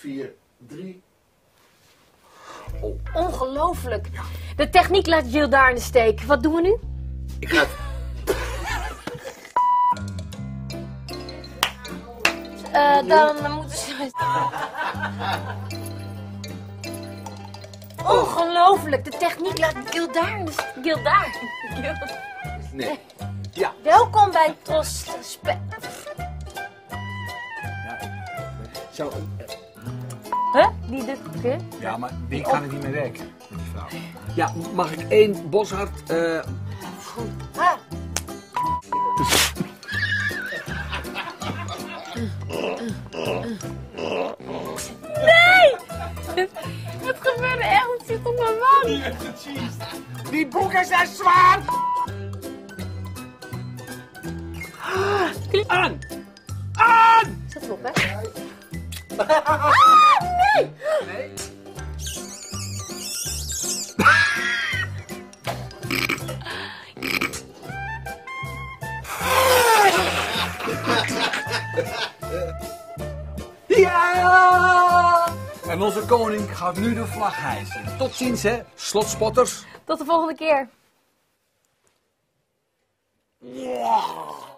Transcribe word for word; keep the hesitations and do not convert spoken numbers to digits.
vier, drie. Oh, ongelooflijk. De techniek laat Jill daar in de steek. Wat doen we nu? Ik ga... Uh, dan moeten ze... Ongelooflijk. De techniek laat Jill daar in de steek. Jill daar. Nee. Ja. Welkom bij Tros Spe... Ja, zo... Huh? Die de... Huh? Ja, maar die kan ik niet meer werken, met die vrouw. Ja, mag ik één boshart... Uh... Ah. Nee! Het gebeurde echt, het zit op mijn wang. Die boeken zijn zwaar! Aan! Aan! Zet erop, hè? Ah, nee! Nee. Ja! En onze koning gaat nu de vlag hijsen. Tot ziens, hè, slotspotters. Tot de volgende keer. Wow.